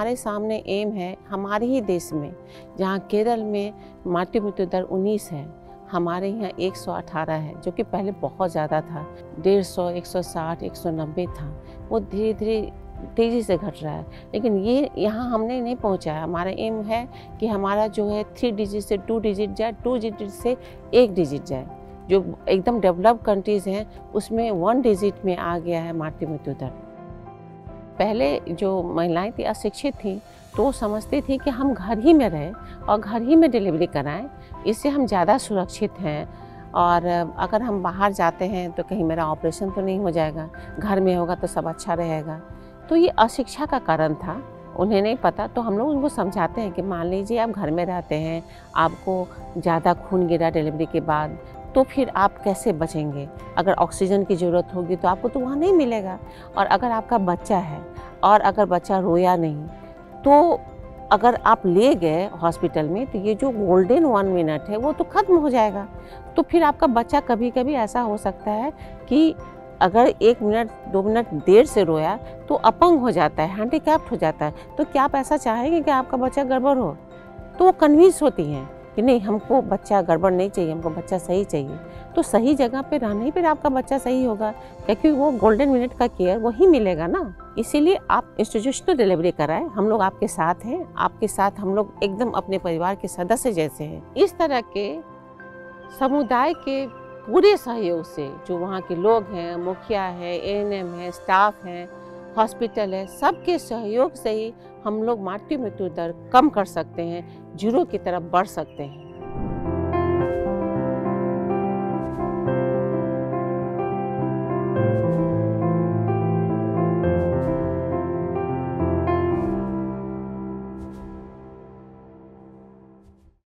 हमारे सामने एम है, हमारे ही देश में, जहाँ केरल में मातृ मृत्यु दर 19 है, हमारे यहाँ 118 है, जो कि पहले बहुत ज़्यादा था। 150, 160, 190 था। वो धीरे धीरे तेज़ी से घट रहा है, लेकिन ये यहाँ हमने नहीं पहुँचाया। हमारा एम है कि हमारा जो है 3 डिजिट से 2 डिजिट जाए, 2 डिजिट से 1 डिजिट जाए। जो एकदम डेवलप्ड कंट्रीज़ हैं उसमें 1 डिजिट में आ गया है मातृ मृत्यु दर। पहले जो महिलाएं थी अशिक्षित थी, तो समझती थी कि हम घर ही में रहें और घर ही में डिलीवरी कराएं, इससे हम ज़्यादा सुरक्षित हैं। और अगर हम बाहर जाते हैं तो कहीं मेरा ऑपरेशन तो नहीं हो जाएगा, घर में होगा तो सब अच्छा रहेगा। तो ये अशिक्षा का कारण था, उन्हें नहीं पता। तो हम लोग उनको समझाते हैं कि मान लीजिए आप घर में रहते हैं, आपको ज़्यादा खून गिरा डिलीवरी के बाद, तो फिर आप कैसे बचेंगे? अगर ऑक्सीजन की ज़रूरत होगी तो आपको तो वहाँ नहीं मिलेगा। और अगर आपका बच्चा है और अगर बच्चा रोया नहीं, तो अगर आप ले गए हॉस्पिटल में तो ये जो गोल्डन 1 मिनट है वो तो ख़त्म हो जाएगा। तो फिर आपका बच्चा कभी कभी ऐसा हो सकता है कि अगर 1 मिनट 2 मिनट देर से रोया तो अपंग हो जाता है, हैंडीकैप्ड हो जाता है। तो क्या आप ऐसा चाहेंगे कि आपका बच्चा गड़बड़ हो? तो वो कन्विंस होती हैं कि नहीं, हमको बच्चा गड़बड़ नहीं चाहिए, हमको बच्चा सही चाहिए। तो सही जगह पे रहने पर आपका बच्चा सही होगा, क्योंकि वो गोल्डन मिनट का केयर वही मिलेगा ना। इसीलिए आप इंस्टीट्यूशनल डिलीवरी कराएं, हम लोग आपके साथ हैं, आपके साथ हम लोग एकदम अपने परिवार के सदस्य जैसे हैं। इस तरह के समुदाय के पूरे सहयोग से, जो वहाँ के लोग हैं, मुखिया है, एएनएम है, स्टाफ है, हॉस्पिटल है, सबके सहयोग से ही हम लोग मातृ मृत्यु दर कम कर सकते हैं, 0 की तरफ बढ़ सकते हैं।